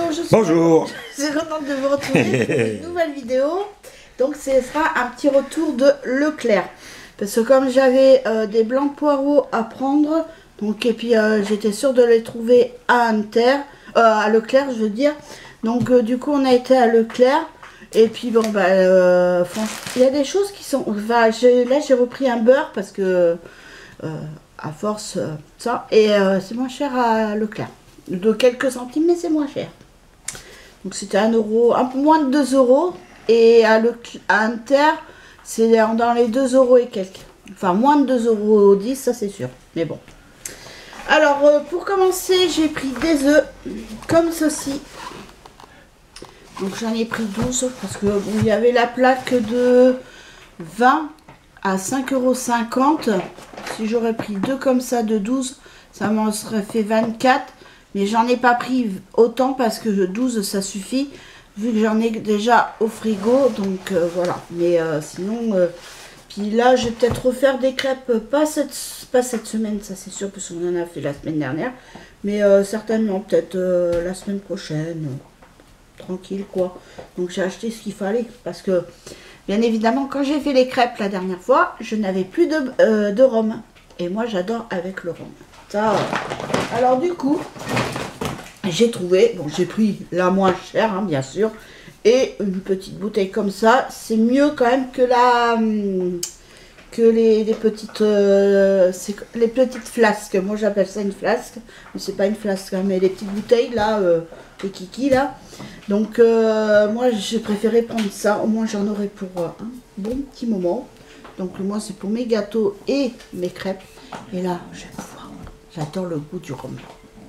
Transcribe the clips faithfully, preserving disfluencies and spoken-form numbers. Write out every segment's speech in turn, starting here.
bonjour, je suis Bonjour. Je suis contente de vous retrouver pour une nouvelle vidéo. Donc ce sera un petit retour de Leclerc. Parce que comme j'avais euh, des blancs de poireaux à prendre, donc et puis euh, j'étais sûre de les trouver à Inter, euh, à Leclerc je veux dire. Donc euh, du coup on a été à Leclerc. Et puis bon bah euh, il y a des choses qui sont. Enfin, là j'ai repris un beurre parce que euh, à force euh, ça. Et euh, c'est moins cher à Leclerc. De quelques centimes, mais c'est moins cher. Donc c'était un euro, un peu moins de deux euros. Et à, Le, à Inter, c'est dans les deux euros et quelques. Enfin, moins de deux euros dix, ça c'est sûr. Mais bon. Alors, euh, pour commencer, j'ai pris des œufs comme ceci. Donc j'en ai pris douze parce que bon, il y avait la plaque de vingt à cinq euros cinquante. Si j'aurais pris deux comme ça de douze, ça m'en serait fait vingt-quatre. Mais j'en ai pas pris autant parce que douze ça suffit. Vu que j'en ai déjà au frigo. Donc euh, voilà. Mais euh, sinon... Euh, puis là, je vais peut-être refaire des crêpes. Pas cette, pas cette semaine, ça c'est sûr. Parce qu'on en a fait la semaine dernière. Mais euh, certainement peut-être euh, la semaine prochaine. Euh, tranquille quoi. Donc j'ai acheté ce qu'il fallait. Parce que, bien évidemment, quand j'ai fait les crêpes la dernière fois, je n'avais plus de, euh, de rhum. Et moi, j'adore avec le rhum. Ça, euh, alors du coup, j'ai trouvé, bon j'ai pris la moins chère hein, bien sûr, et une petite bouteille comme ça, c'est mieux quand même que la, que les, les petites, euh, les petites flasques, moi j'appelle ça une flasque, mais c'est pas une flasque, hein, mais les petites bouteilles là, euh, les kiki là, donc euh, moi j'ai préféré prendre ça, au moins j'en aurai pour euh, un bon petit moment, donc moi c'est pour mes gâteaux et mes crêpes, et là je vais pouvoir. J'adore le goût du rhum.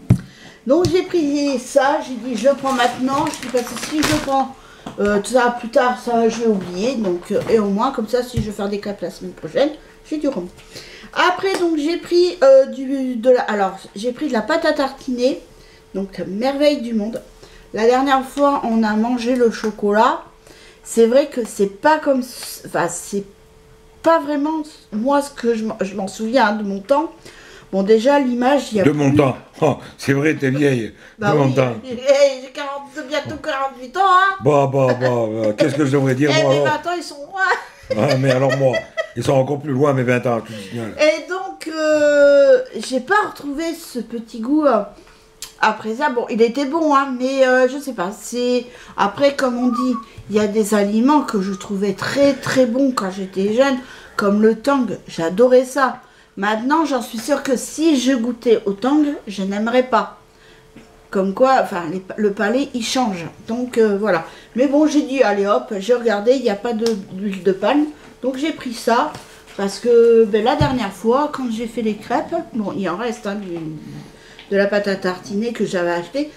Donc j'ai pris ça, j'ai dit je le prends maintenant. Je dis parce que si je le prends euh, tout ça plus tard, ça je vais oublier. Donc euh, et au moins comme ça, si je veux faire des crêpes la semaine prochaine, j'ai du rhum. Après donc j'ai pris euh, du de la, alors j'ai pris de la pâte à tartiner, donc merveille du monde. La dernière fois on a mangé le chocolat. C'est vrai que c'est pas comme, enfin c'est pas vraiment moi ce que je m'en souviens hein, de mon temps. Bon, déjà, l'image, il y a... De mon temps. Oh, c'est vrai, t'es vieille. Bah, de oui, mon temps. J'ai bientôt quarante-huit ans, hein. Bah, bah, bah, bah. Qu'est-ce que je devrais dire, eh, moi, mes alors vingt ans, ils sont loin. Ah, mais alors, moi, ils sont encore plus loin, mes vingt ans, tu te signales. Et donc, euh, j'ai pas retrouvé ce petit goût... Euh, après ça, bon, il était bon, hein, mais euh, je sais pas, c'est... Après, comme on dit, il y a des aliments que je trouvais très, très bons quand j'étais jeune, comme le tang, j'adorais ça. Maintenant, j'en suis sûre que si je goûtais au tang, je n'aimerais pas. Comme quoi, enfin, les, le palais, il change. Donc, euh, voilà. Mais bon, j'ai dit, allez hop, j'ai regardé, il n'y a pas d'huile de, de palme. Donc, j'ai pris ça. Parce que ben, la dernière fois, quand j'ai fait les crêpes, bon, il en reste hein, du, de la pâte à tartiner que j'avais acheté.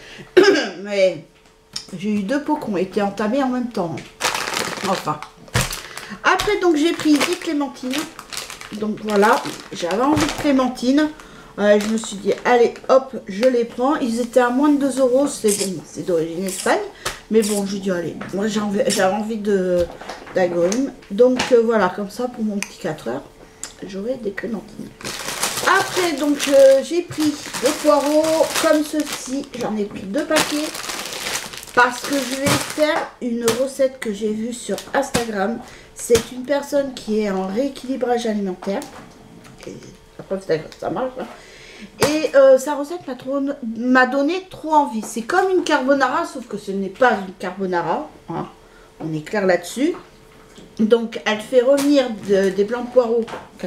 Mais j'ai eu deux pots qui ont été entamés en même temps. Enfin. Après, donc, j'ai pris dix clémentines. Donc voilà, j'avais envie de clémentine. Euh, je me suis dit, allez, hop, je les prends. Ils étaient à moins de deux euros. C'est bon, c'est d'origine Espagne. Mais bon, j'ai dit, allez, moi j'avais envie, envie de d'agrumes. Donc euh, voilà, comme ça, pour mon petit quatre heures, j'aurai des clémentines. Après, donc, euh, j'ai pris des poireaux comme ceci. J'en ai pris deux paquets. Parce que je vais faire une recette que j'ai vue sur Instagram. C'est une personne qui est en rééquilibrage alimentaire. Et après, ça marche. Hein. Et euh, sa recette m'a donné trop envie. C'est comme une carbonara, sauf que ce n'est pas une carbonara. Hein. On est clair là-dessus. Donc, elle fait revenir de, des blancs de poireaux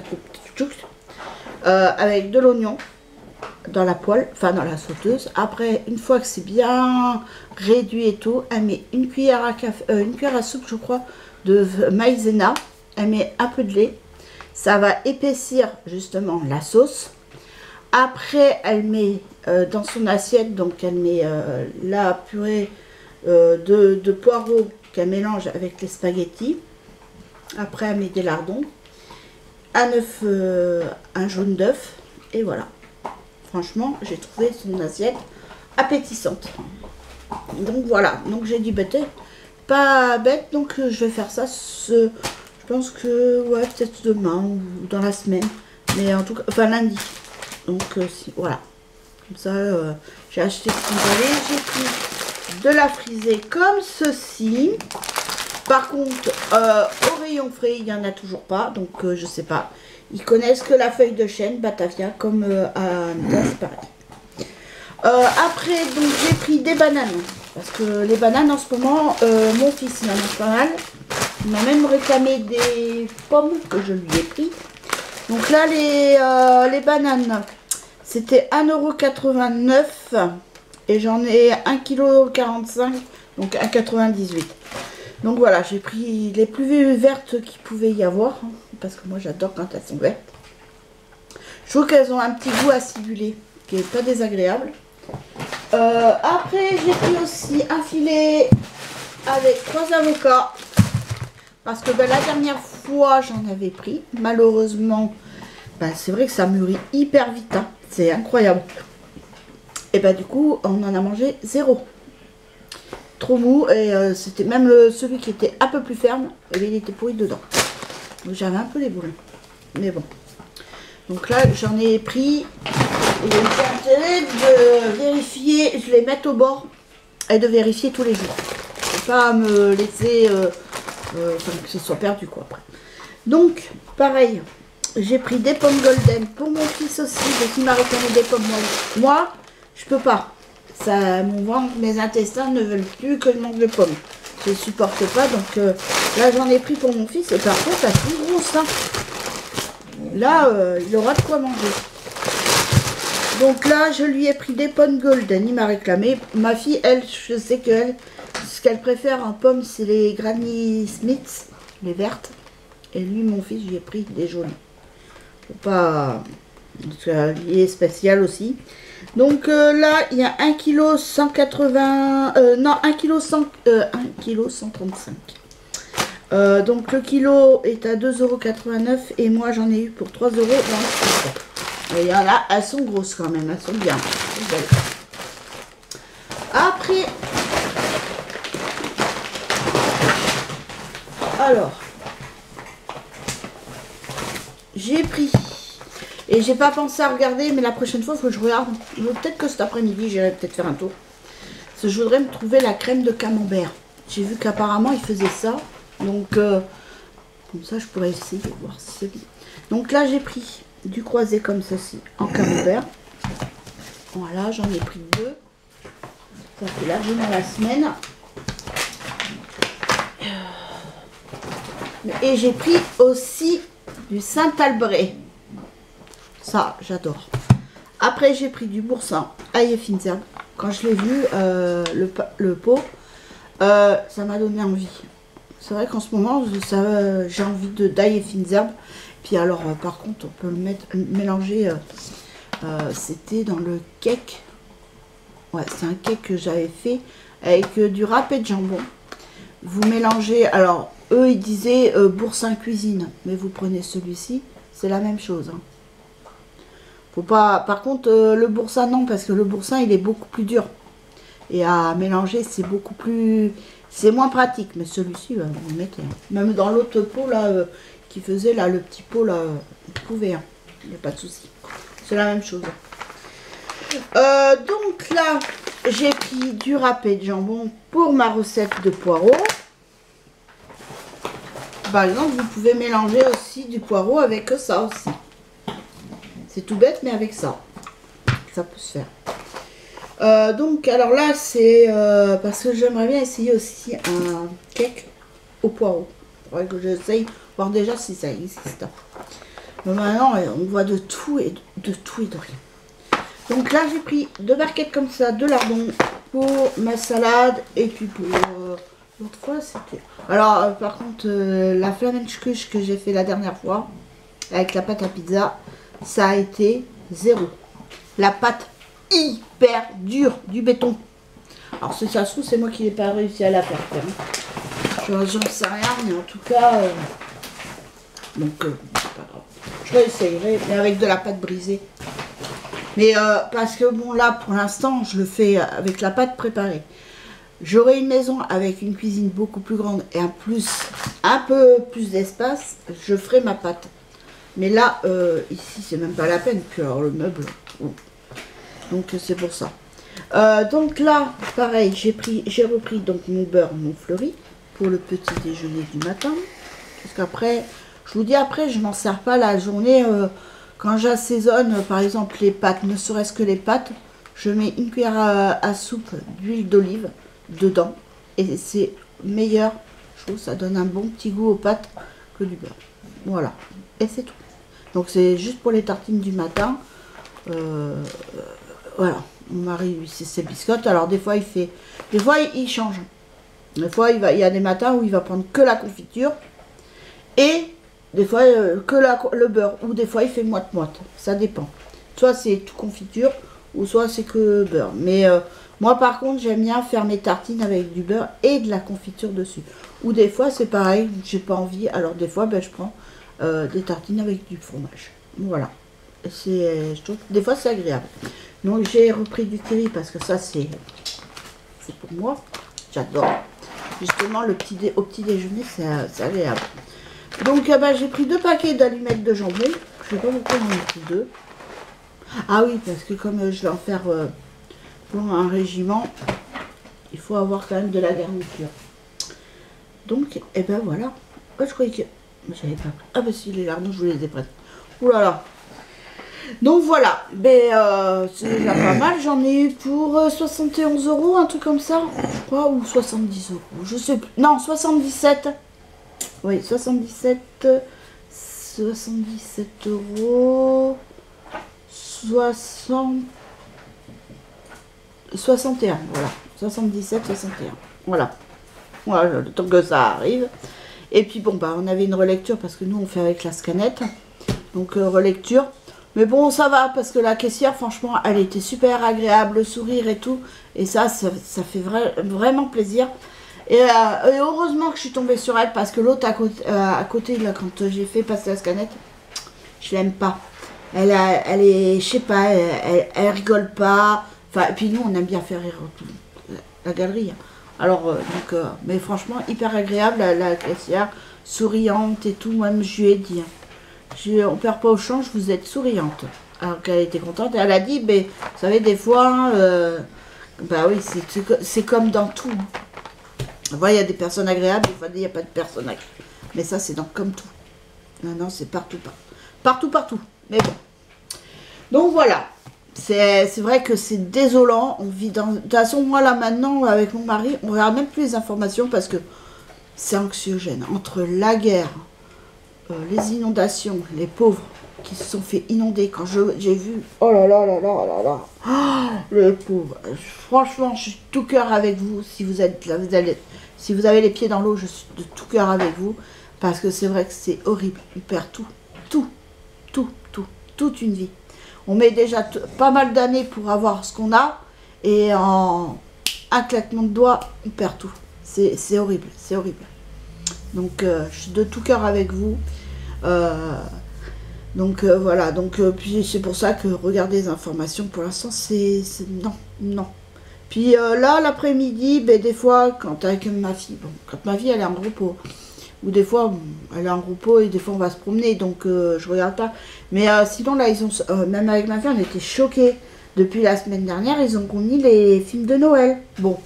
euh, avec de l'oignon dans la poêle, enfin dans la sauteuse. Après, une fois que c'est bien réduit et tout, elle met une cuillère à, café, euh, une cuillère à soupe, je crois, de maïzena. Elle met un peu de lait. Ça va épaissir justement la sauce. Après, elle met euh, dans son assiette, donc elle met euh, la purée euh, de, de poireaux qu'elle mélange avec les spaghettis. Après, elle met des lardons, un œuf, euh, un jaune d'œuf, et voilà. Franchement, j'ai trouvé son assiette appétissante. Donc voilà, donc j'ai dit bête, pas bête, donc euh, je vais faire ça. Ce, je pense que ouais, peut-être demain ou dans la semaine, mais en tout cas, enfin lundi. Donc euh, si, voilà, comme ça, euh, j'ai acheté ce qu'il fallait. J'ai pris de la friser comme ceci. Par contre, euh, au rayon frais, il n'y en a toujours pas, donc euh, je sais pas. Ils connaissent que la feuille de chêne, Batavia, comme euh, à Anita, c'est pareil. Euh, après, donc j'ai pris des bananes, parce que les bananes en ce moment, euh, mon fils il en mange pas mal. Il m'a même réclamé des pommes que je lui ai pris. Donc là, les, euh, les bananes, c'était un euro quatre-vingt-neuf et j'en ai un virgule quarante-cinq kilos, donc un virgule quatre-vingt-dix-huit. Donc voilà, j'ai pris les plus vertes qu'il pouvait y avoir, hein, parce que moi j'adore quand elles sont vertes. Je trouve qu'elles ont un petit goût acidulé, qui n'est pas désagréable. Euh, après, j'ai pris aussi un filet avec trois avocats. Parce que ben, la dernière fois, j'en avais pris. Malheureusement, ben, c'est vrai que ça mûrit hyper vite. Hein. C'est incroyable. Et ben du coup, on en a mangé zéro. Trop mou. Et euh, c'était même le, celui qui était un peu plus ferme. Et bien, il était pourri dedans. Donc j'avais un peu les boules. Mais bon. Donc là, j'en ai pris. Et j'ai intérêt de vérifier. Je les mets au bord. Et de vérifier tous les jours. Et pas me laisser... Euh, Euh, enfin, que ce soit perdu quoi après. Donc pareil, j'ai pris des pommes golden pour mon fils aussi, parce qu'il m'a réclamé des pommes. Moi, moi je peux pas, ça, mon ventre, mes intestins ne veulent plus que je mange de pommes, je ne supporte pas. Donc euh, là j'en ai pris pour mon fils et par contre ça fait grosse hein. Là euh, il aura de quoi manger. Donc là je lui ai pris des pommes golden, il m'a réclamé. Ma fille elle, je sais qu'elle, ce qu'elle préfère en pommes, c'est les Granny Smith, les vertes. Et lui, mon fils, j'ai pris des jaunes. Faut pas... Il est spécial aussi. Donc euh, là, il y a un virgule cent quatre-vingts... Euh, non, un virgule cent, euh, un virgule cent trente-cinq. Euh, donc le kilo est à deux euros quatre-vingt-neuf et moi, j'en ai eu pour trois euros vingt-six. Et il y en a, elles sont grosses quand même, elles sont bien. Après... Alors, j'ai pris, et j'ai pas pensé à regarder, mais la prochaine fois, il faut que je regarde. Peut-être que cet après-midi, j'irai peut-être faire un tour. Parce que je voudrais me trouver la crème de camembert. J'ai vu qu'apparemment, ils faisaient ça. Donc, euh, comme ça, je pourrais essayer de voir si c'est bien. Donc là, j'ai pris du croisé comme ceci, en camembert. Voilà, j'en ai pris deux. Ça fait largement la semaine. Et j'ai pris aussi du Saint-Albret. Ça, j'adore. Après, j'ai pris du boursin, ail et fines herbes. Quand je l'ai vu, euh, le, le pot, euh, ça m'a donné envie. C'est vrai qu'en ce moment, euh, j'ai envie de d'ail et fines herbes. Puis alors, euh, par contre, on peut le mettre, mélanger. Euh, euh, C'était dans le cake. Ouais, c'est un cake que j'avais fait avec euh, du râpé de jambon. Vous mélangez, alors eux ils disaient euh, boursin cuisine, mais vous prenez celui-ci, c'est la même chose. Hein. Faut pas, par contre euh, le boursin non, parce que le boursin il est beaucoup plus dur. Et à mélanger c'est beaucoup plus, c'est moins pratique, mais celui-ci euh, vous le mettez. Hein. Même dans l'autre pot là, euh, qui faisait là, le petit pot là, euh, vous pouvez, hein. Il n'y a pas de souci. C'est la même chose. Euh, donc là, j'ai pris du râpé de jambon pour ma recette de poireaux. Par exemple, vous pouvez mélanger aussi du poireau avec ça aussi. C'est tout bête, mais avec ça, ça peut se faire. Euh, donc, alors là, c'est euh, parce que j'aimerais bien essayer aussi un cake au poireau. Il faudrait que j'essaye, voir déjà si ça existe. Mais maintenant, on voit de tout et de, de tout et de rien. Donc là, j'ai pris deux barquettes comme ça, de lardons pour ma salade. Et puis pour euh, l'autre fois, c'était... Alors, euh, par contre, euh, la Flamencuche que j'ai fait la dernière fois, avec la pâte à pizza, ça a été zéro. La pâte hyper dure, du béton. Alors, si ça se trouve, c'est moi qui n'ai pas réussi à la faire. J'en sais rien, mais en tout cas... Euh... Donc, euh, c'est pas grave. Je réessayerai, mais avec de la pâte brisée. Mais euh, parce que bon là pour l'instant je le fais avec la pâte préparée. J'aurai une maison avec une cuisine beaucoup plus grande et un, plus, un peu plus d'espace, je ferai ma pâte. Mais là, euh, ici c'est même pas la peine, puis alors le meuble. Oh. Donc c'est pour ça. Euh, donc là, pareil, j'ai pris, j'ai repris donc mon beurre non fleuri pour le petit déjeuner du matin. Parce qu'après, je vous dis après, je m'en sers pas la journée. Euh, quand j'assaisonne, euh, par exemple, les pâtes, ne serait-ce que les pâtes, je mets une cuillère à, à soupe d'huile d'olive dedans. Et c'est meilleur, je trouve, ça donne un bon petit goût aux pâtes que du beurre. Voilà, et c'est tout. Donc c'est juste pour les tartines du matin. Euh, voilà, mon mari, lui, c'est ses biscottes. Alors des fois, il fait... Des fois, il, il change. Des fois, il, va, il y a des matins où il va prendre que la confiture. Et des fois, euh, que la, le beurre. Ou des fois, il fait moite-moite. Ça dépend. Soit c'est tout confiture, ou soit c'est que beurre. Mais euh, moi, par contre, j'aime bien faire mes tartines avec du beurre et de la confiture dessus. Ou des fois, c'est pareil, j'ai pas envie. Alors des fois, ben, je prends euh, des tartines avec du fromage. Voilà. C'est, je trouve que des fois, c'est agréable. Donc, j'ai repris du curry parce que ça, c'est c'est pour moi. J'adore. Justement, le petit dé, au petit déjeuner, c'est agréable. Donc, euh, ben, j'ai pris deux paquets d'allumettes de jambon. Je sais pas pourquoi j'en ai pris deux. Ah oui, parce que comme euh, je vais en faire euh, pour un régiment, il faut avoir quand même de la garniture. Donc, et eh ben voilà. Oh, je croyais que... J'avais pas pris. Ah bah si, les lardons, je vous les ai prêtés. Ouh là là. Donc voilà. Ben, euh, c'est déjà pas mal. J'en ai eu pour euh, soixante et onze euros, un truc comme ça. Je crois, ou soixante-dix euros. Je sais plus. Non, soixante-dix-sept. Oui, soixante-dix-sept. soixante-dix-sept euros. soixante... soixante et un, voilà. soixante-dix-sept, soixante et un. Voilà. Voilà, le temps que ça arrive. Et puis bon, bah on avait une relecture parce que nous on fait avec la scanette. Donc euh, relecture. Mais bon, ça va parce que la caissière, franchement, elle était super agréable, le sourire et tout. Et ça, ça, ça fait vra vraiment plaisir. Et, euh, et heureusement que je suis tombée sur elle parce que l'autre à côté, euh, à côté là, quand j'ai fait passer la scanette, je l'aime pas. Elle, a, elle est, je sais pas, elle, elle, elle rigole pas. Enfin, et puis nous, on aime bien faire rire tout, la galerie. Alors, euh, donc, euh, mais franchement, hyper agréable, la, la caissière, souriante et tout. Même je lui ai dit, hein, je, on perd pas au change, vous êtes souriante. Alors qu'elle était contente. Et elle a dit, mais vous savez, des fois, euh, bah oui, c'est comme dans tout. Vous voyez, il y a des personnes agréables, des fois, il n'y a pas de personnes agréables. Mais ça, c'est dans comme tout. Non, non, c'est partout, partout. Partout, partout. Mais bon. Donc voilà. C'est vrai que c'est désolant. On vit dans... De toute façon, moi là maintenant, avec mon mari, on regarde même plus les informations parce que c'est anxiogène. Entre la guerre, euh, les inondations, les pauvres qui se sont fait inonder. Quand j'ai vu, oh là là là là là là, oh, les pauvres. Franchement, je suis tout cœur avec vous. Si vous êtes là, vous allez, si vous avez les pieds dans l'eau, je suis de tout cœur avec vous. Parce que c'est vrai que c'est horrible. On perd tout, tout, tout, tout, toute une vie. On met déjà pas mal d'années pour avoir ce qu'on a. Et en un claquement de doigts, on perd tout. C'est horrible, c'est horrible. Donc, euh, je suis de tout cœur avec vous. Euh, donc, euh, voilà. Donc, euh, puis c'est pour ça que regarder les informations, pour l'instant, c'est... Non, non. Puis euh, là, l'après-midi, ben, des fois, quand avec ma fille... Bon, quand ma fille, elle est en repos. Ou des fois, elle est en repos et des fois, on va se promener. Donc, euh, je regarde pas. Mais euh, sinon, là, ils ont... Euh, même avec ma fille, on était choqués. Depuis la semaine dernière, ils ont mis les films de Noël. Bon.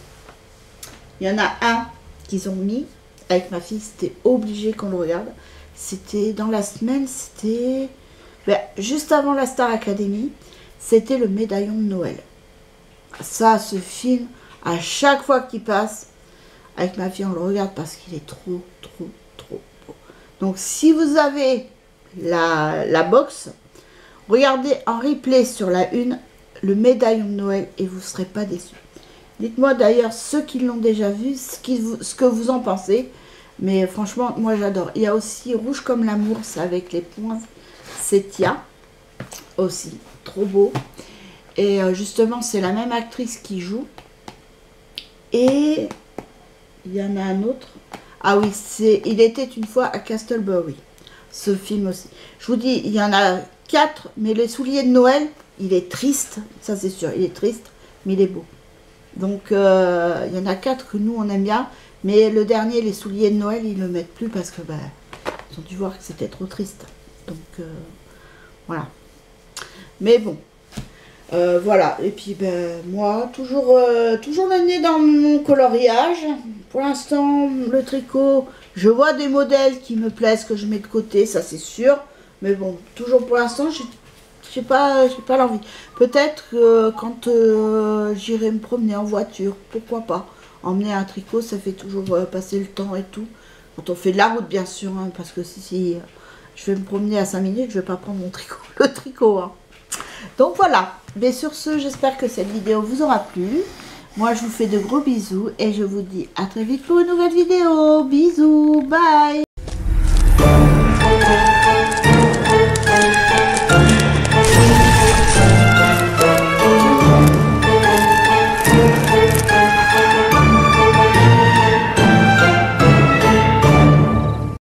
Il y en a un qu'ils ont mis. Avec ma fille, c'était obligé qu'on le regarde. C'était dans la semaine, c'était... Ben, juste avant la Star Academy, c'était le médaillon de Noël. Ça, ce film, à chaque fois qu'il passe, avec ma fille, on le regarde parce qu'il est trop, trop, trop beau. Donc, si vous avez la, la box, regardez en replay sur la une, le médaillon de Noël et vous ne serez pas déçus. Dites-moi d'ailleurs, ceux qui l'ont déjà vu, ce, qui vous, ce que vous en pensez. Mais franchement, moi j'adore. Il y a aussi Rouge comme l'amour, c'est avec les points Sétia. Aussi, trop beau. Et euh, justement, c'est la même actrice qui joue. Et il y en a un autre. Ah oui, c'est Il était une fois à Castlebury. Ce film aussi. Je vous dis, il y en a quatre, mais les souliers de Noël, il est triste. Ça c'est sûr, il est triste, mais il est beau. Donc, euh, il y en a quatre que nous, on aime bien. Mais le dernier, les souliers de Noël, ils ne le mettent plus parce que, bah, ils ont dû voir que c'était trop triste. Donc, euh, voilà. Mais bon. Euh, voilà, et puis ben moi, toujours, euh, toujours le nez dans mon coloriage. Pour l'instant, le tricot, je vois des modèles qui me plaisent, que je mets de côté, ça c'est sûr. Mais bon, toujours pour l'instant, je n'ai pas, j'ai pas l'envie. Peut-être euh, quand euh, j'irai me promener en voiture, pourquoi pas. Emmener un tricot, ça fait toujours euh, passer le temps et tout. Quand on fait de la route, bien sûr, hein, parce que si, si euh, je vais me promener à cinq minutes, je vais pas prendre mon tricot, le tricot. Hein. Donc voilà, mais sur ce, j'espère que cette vidéo vous aura plu. Moi, je vous fais de gros bisous et je vous dis à très vite pour une nouvelle vidéo. Bisous, bye!